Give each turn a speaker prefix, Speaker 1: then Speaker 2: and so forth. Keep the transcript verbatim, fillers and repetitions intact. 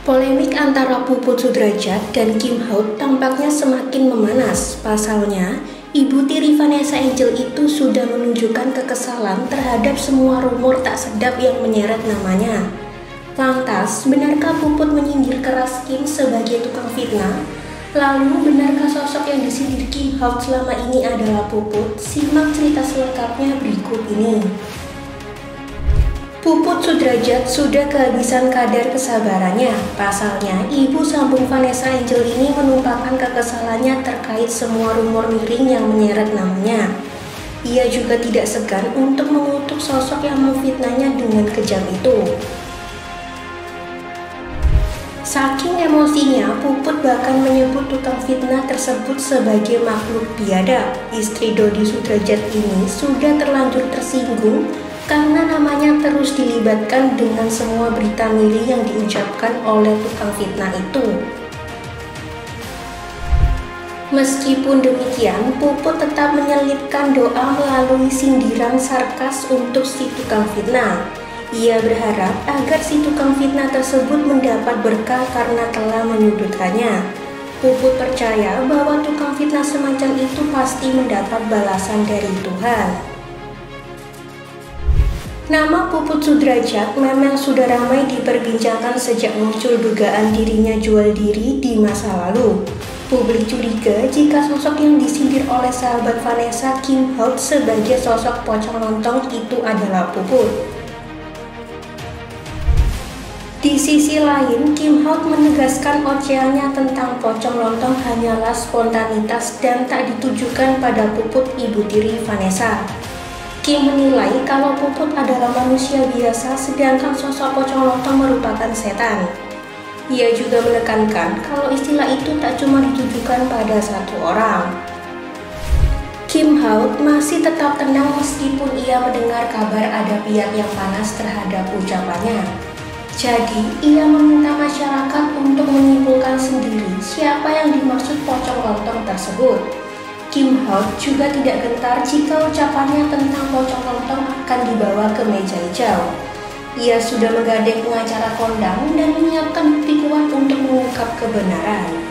Speaker 1: Polemik antara Puput Sudrajat dan Kim Hauat tampaknya semakin memanas. Pasalnya, Ibu Tiri Vanessa Angel itu sudah menunjukkan kekesalan terhadap semua rumor tak sedap yang menyeret namanya. Lantas, benarkah Puput menyindir keras Kim sebagai tukang fitnah? Lalu, benarkah sosok yang disindir Kim Hauat selama ini adalah Puput? Simak cerita selengkapnya berikut ini. Puput Sudrajat sudah kehabisan kadar kesabarannya. Pasalnya, ibu sambung Vanessa Angel ini menumpahkan kekesalannya terkait semua rumor miring yang menyeret namanya. Ia juga tidak segan untuk mengutuk sosok yang memfitnahnya dengan kejam itu. Saking emosinya, Puput bahkan menyebut tukang fitnah tersebut sebagai makhluk biadab. Istri Dodi Sudrajat ini sudah terlanjur tersinggung karena namanya terus dilibatkan dengan semua berita miring yang diucapkan oleh tukang fitnah itu. Meskipun demikian, Puput tetap menyelipkan doa melalui sindiran sarkas untuk si tukang fitnah. Ia berharap agar si tukang fitnah tersebut mendapat berkah karena telah menyudutkannya. Puput percaya bahwa tukang fitnah semacam itu pasti mendapat balasan dari Tuhan. Nama Puput Sudrajat memang sudah ramai diperbincangkan sejak muncul dugaan dirinya jual diri di masa lalu. Publik curiga jika sosok yang disindir oleh sahabat Vanessa, Kim Hauat, sebagai sosok pocong lontong itu adalah Puput. Di sisi lain, Kim Hauat menegaskan ocehannya tentang pocong lontong hanyalah spontanitas dan tak ditujukan pada Puput, ibu tiri Vanessa. Kim menilai kalau Puput adalah manusia biasa, sedangkan sosok pocong lontong merupakan setan. Ia juga menekankan kalau istilah itu tak cuma ditujukan pada satu orang. Kim Hauat masih tetap tenang meskipun ia mendengar kabar ada pihak yang panas terhadap ucapannya. Jadi, ia meminta masyarakat untuk menyimpulkan sendiri siapa yang dimaksud pocong lontong tersebut. Kim Hauat juga tidak gentar jika ucapannya tentang pocong lontong akan dibawa ke meja hijau. Ia sudah menggandeng pengacara kondang dan menyiapkan bukti kuat untuk mengungkap kebenaran.